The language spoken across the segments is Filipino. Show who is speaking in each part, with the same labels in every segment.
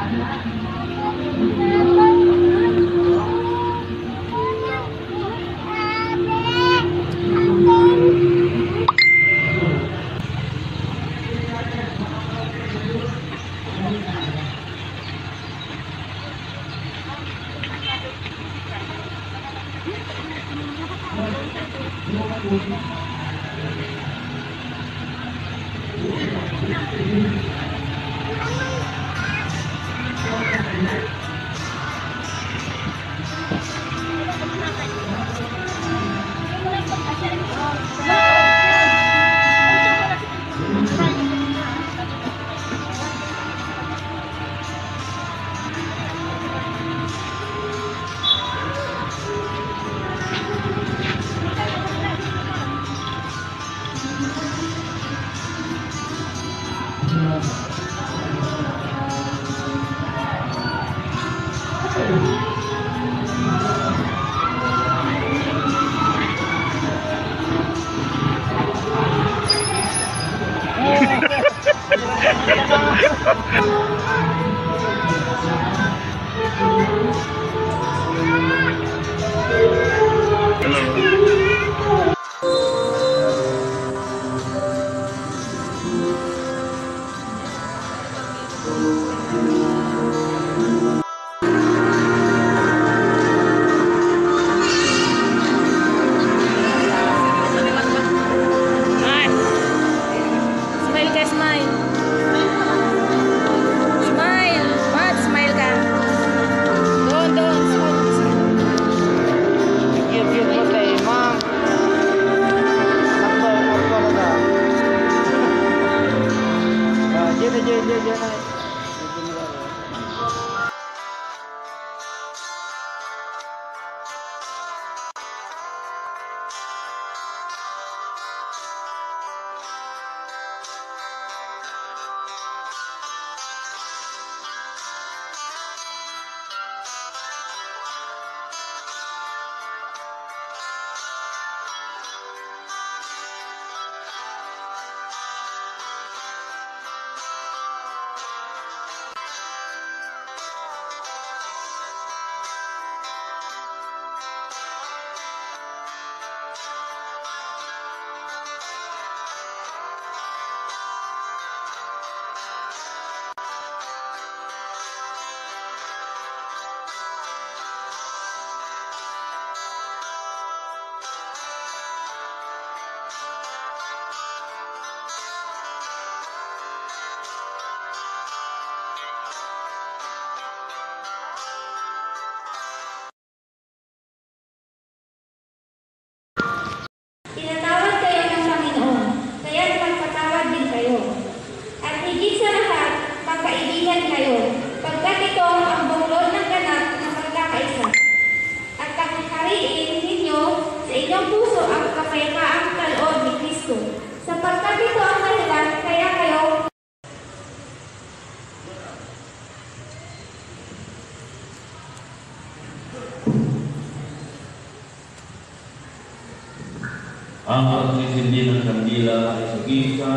Speaker 1: Ang pagsisindi ng kandila ay sagisa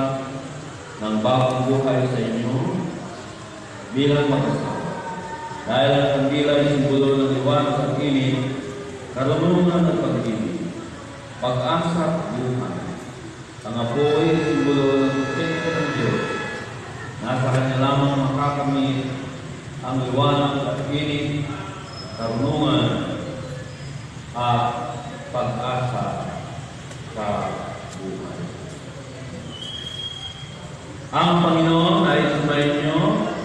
Speaker 1: ng bagong buhay sa inyo bilang mag-asawa. Dahil ang kandila ay simbolo ng liwanag at init, karunungan at pag-ibig, pag-asa at buhay. Ang apoy ay simbolo ng protekto ng Diyos. Nasa kanya lamang makakamit ang liwanag at init, karunungan at pag-asa sa buhay. Ang Panginoon ay sumayin niyo.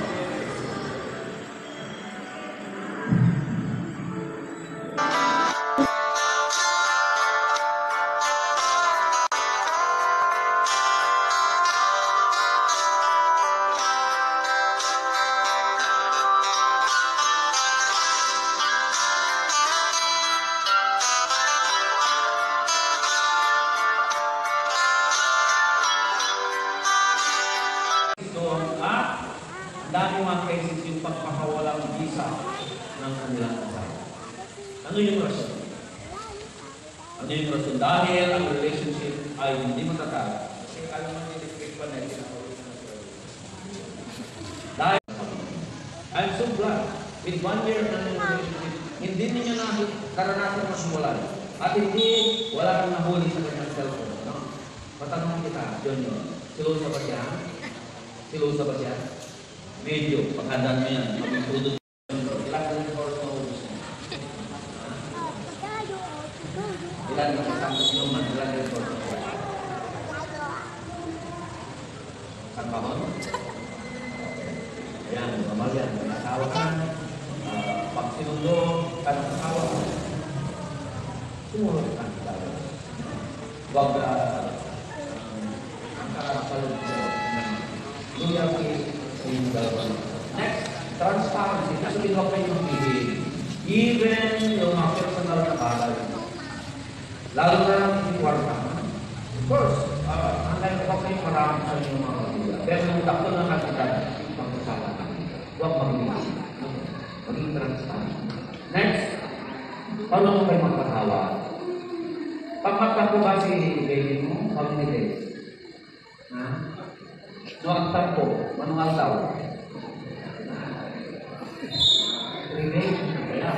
Speaker 1: Dami mga cases yung pagpakawalang visa ng kanilang kasama. Ano yung rason? Ano yung rason? Dahil ang relationship ay hindi matatag. Kasi alam mo, hindi pa na dahil I'm so glad. With 1 year na relationship, hindi ninyo na karanasan masimulan. At hindi, wala kang nahuli sa kanyang cellphone. No? Matanong kita, Junior, silusa ba siya? Silusa ba siya? Medyo, paghandaan mo yan, magigudod. Ilan ka rin for no gusto mo? Ilan ka rin sa sinuman, ilan ka rin for no gusto mo? Saan ka mo? Ayan, normal yan. May asawa ka. Pag sinundo ka ng asawa ka, sumunod ka. Huwag ang kakasalog ko. Loyalty sa inyong dalawa. Next, transparency. Actually, huwag kayo magpihil. Even yung mga personal na bagay. Lalo na yung kwarta. Of course, unlike huwag kayo marami sa inyong mga magulang. Pero yung takto ng katitan, magkasama ka. Huwag magpihil. Maging transparent. Next, paano mo kayo magpatawa? Pagmata ko ba si baby mo? Pag-nilis? Ha? So, ang tampo, manual daw. 3 days, kaya.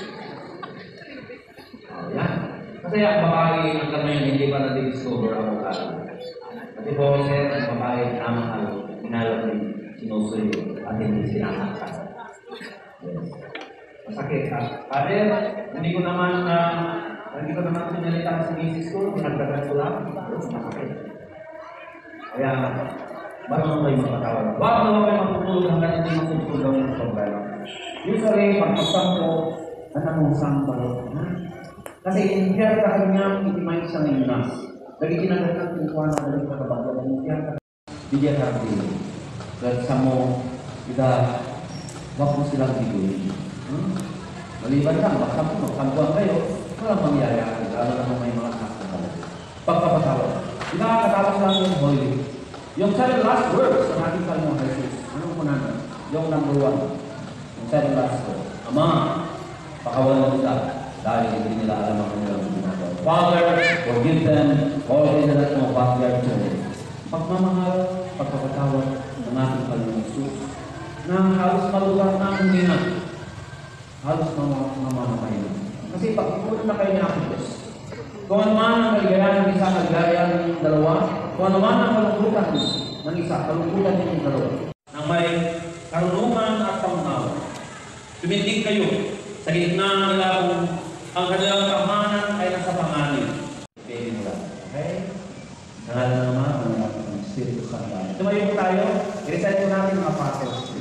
Speaker 1: Yan. Kasi ang babae ang kamay hindi pa na-discover ang mukha. Kasi po, sir, ang babae na mahal, hinalap ni sinusuyo at hindi sinangakan. Yes. Masakit, ha? Father, hindi ko naman pinalitan sa misis ko, pinagdagan ko lang. Masakit. Kaya, marunong kayo magpatawad. Huwag na kayo magpupulog hanggang hindi magpupulog ng problema. Usually, pagpagsampo, anong sampal. Kasi in-care ka kanya, itimay sa nainas. Lagi kinagatan kung kuha na dalit na kabagay. In-care ka bigyan ka rin. Dahil sa mo, wag mo silang biguin. Maliban lang, magkampuan kayo, walang mangyayari. Lalo naman may mga nakakatawa. Pagpapatawad. Hindi nakakatawa lang yung holy. Yung 7 last words ng ating Panginoon Jesus. Anong kunanan? Yung number 1. Yung 7 last words. Ama, pakawalan nila dahil hindi nila alam ang kanilang ginagawa. Father, forgive them, all they do not know what they are doing. Pagmamahal, pagpapatawad ng ating Panginoon Jesus na halos malugar na ang hindi na. Halos mamamatay na. Kasi pag ipunan na kayo niya ang Diyos, kung ano man ang kaligayahan ng isa, kaligayahan ng dalawa, kung ano man ang kalungkutan ng isa, kalungkutan din ng dalawa, nang may karunungan at pangunawa, tumindig kayo sa gitna ng nila kung ang kanilang kamahanan ay nasa panganib. Pwede mo lang. Okay? Nangalan naman ang natin ng Espiritu Santo. Tumayo po tayo. I-recite po natin ang apostles.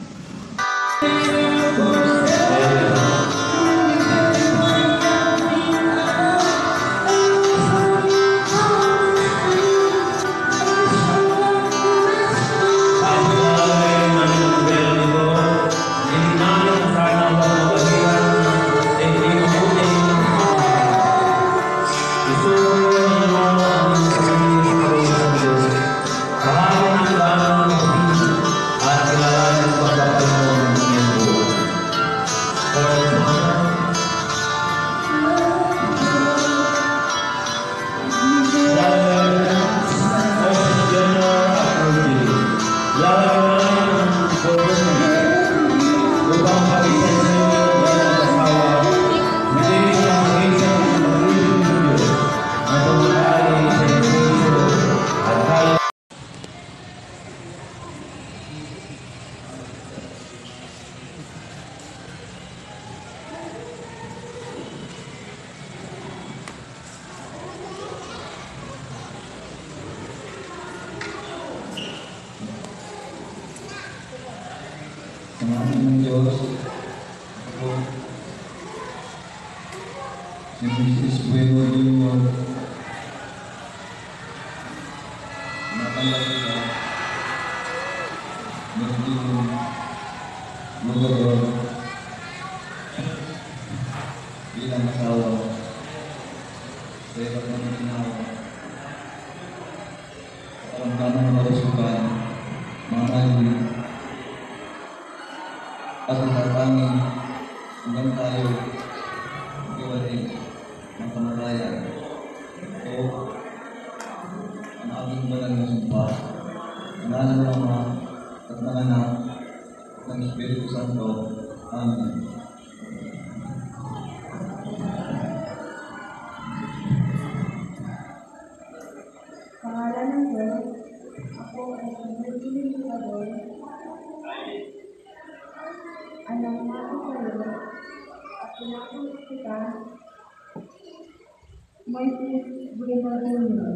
Speaker 2: Samahan ng Diyos ako si Mrs. Bueno Jr. Natanggap siya naging lugar bilang asawa sa iba't mga ginawa karamdaman ng karusukan maraming at natatangin hanggang tayo iwalay ng kamalayan. Ito ang aking banal na sumpa. Inalan ng Ama at ng Anak ng Espiritu Santo. Amen.
Speaker 3: Pangalan ng Diyos, ako ay pagdating sa Diyos, alam natin sa iyo, at pinapos kita, may Gregorio,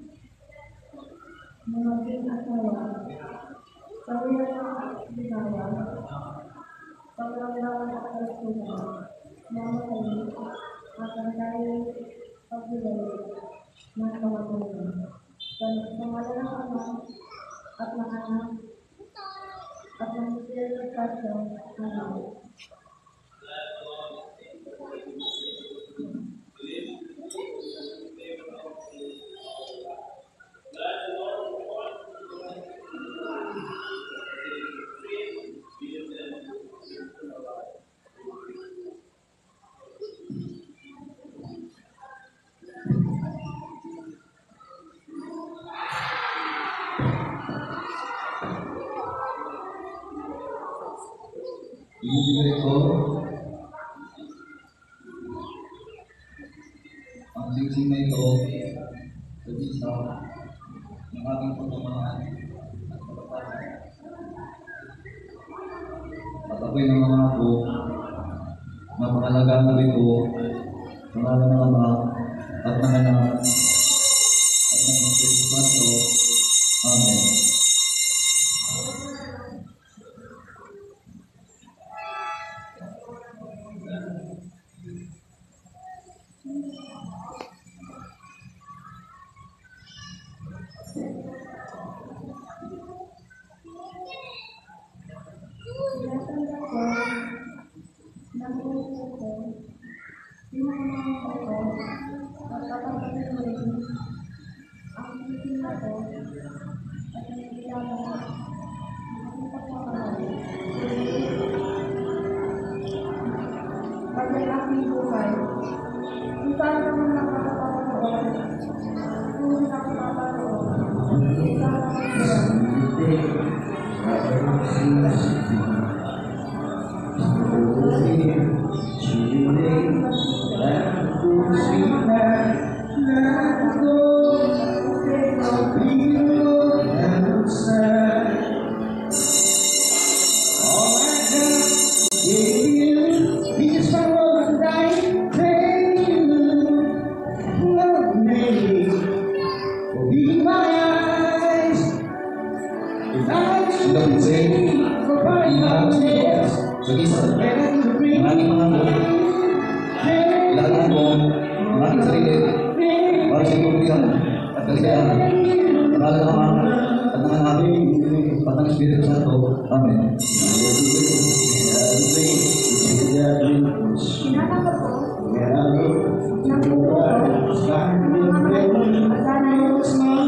Speaker 3: mga asawa, pawira ng binawa, paglawan at kalasunan, namatay, at ang tayo pagbulay ng kamatunan. Sa pangalan ng Ama at ng Anak at ng Espiritu Santo. Amen.
Speaker 2: Ibibigay ko ang singsing na ito sa bisa ng ating pagmamahal at kapatasan. At ako'y nangangako na pangalagaan ko ito sa ngalan ng Ama at ng Anak at ng Espiritu Santo. Amen.
Speaker 3: Tinatanggap ko ng puso ko, pinangangalan ko, at kapag-alin ang titin ko at ang ilangan ng pagmamahal. Pag ay aking buhay, kung saan naman nakakapanood, kung nakakapanood, kung saan Amen. Tinatanggap ko ng puso ko ang mga kasalanan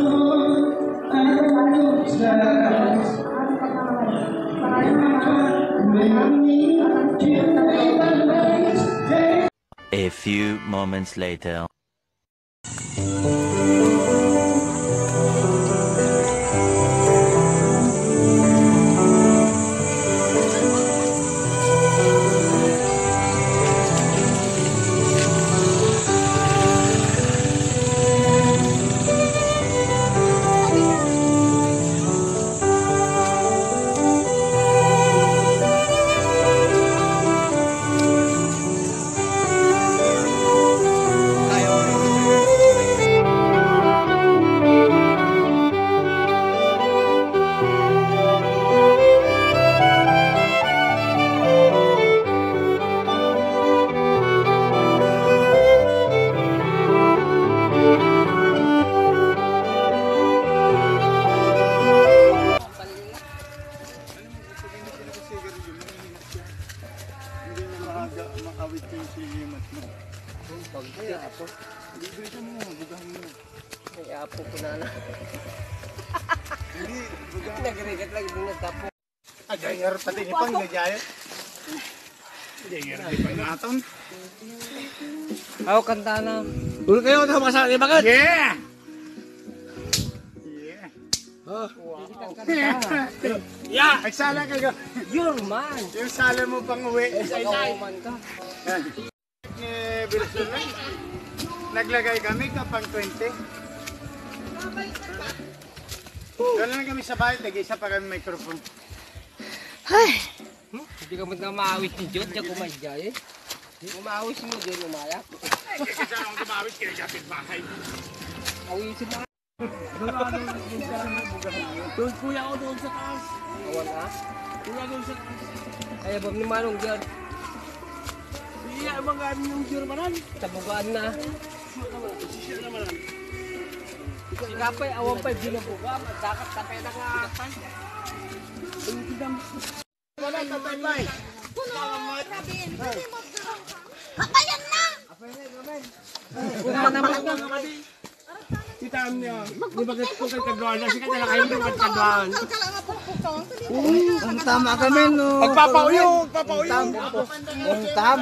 Speaker 4: A few moments later.
Speaker 5: Apo ko na na. Hindi, nagrigat lagi din nagtapo.
Speaker 6: Agar pati ni pang gajaya. Dengar di pangaton.
Speaker 5: Ako kanta na.
Speaker 6: Dulu kayo sa masa ni bagat. Yeah. Yeah. Yeah, nagsala ka.
Speaker 5: Your man.
Speaker 6: Yung sala mo pang uwi.
Speaker 5: Man ka.
Speaker 6: Ni Wilson lang. Naglagay kami kapag 20. Doon lang kami sa bahay, nag-isa pa kami microphone.
Speaker 5: Hindi ka man maawit ni Jod, diyan kumadya eh. Umawis mo dyan, umayak.
Speaker 6: Kasi akong tumawit, kinagapit bahay.
Speaker 5: Awisin mo.
Speaker 6: Doon kuya ko doon sa taas.
Speaker 5: Awan ha?
Speaker 6: Kuya doon sa taas.
Speaker 5: Kaya ba ni Manong dyan?
Speaker 6: Iya, mga yung Germanan.
Speaker 5: Tabugaan na.
Speaker 6: Siya naman.
Speaker 5: Si Kapay, awan pa, binabuga. Dakat tapay na nga.
Speaker 6: Wala, tatay-tay.
Speaker 3: Ayan na!
Speaker 6: Kita niya, di ba ko kay Kadwan? Kasi ka talaga kayo kay Kadwan.
Speaker 2: Ang tama kami no.
Speaker 6: Pagpapauyo, pagpapauyo.
Speaker 2: Ang tam.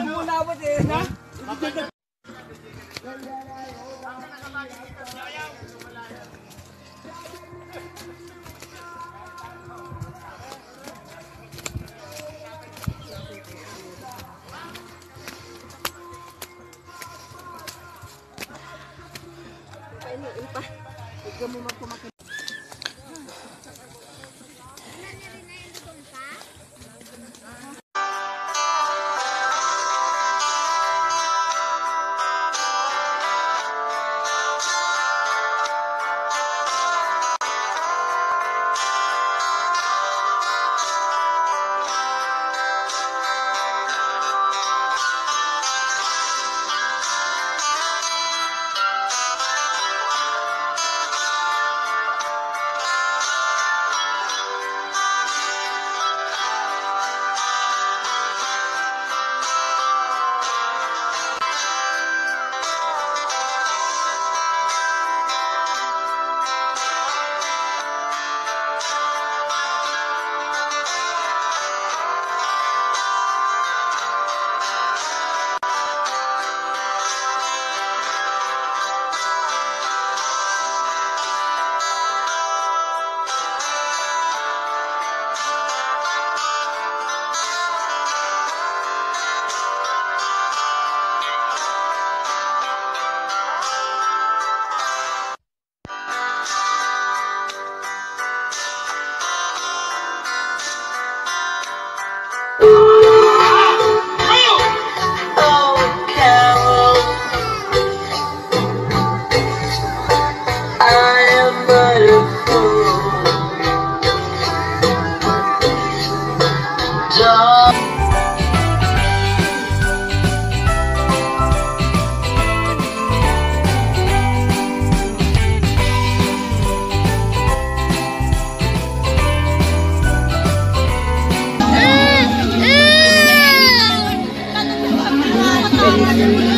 Speaker 3: Thank you.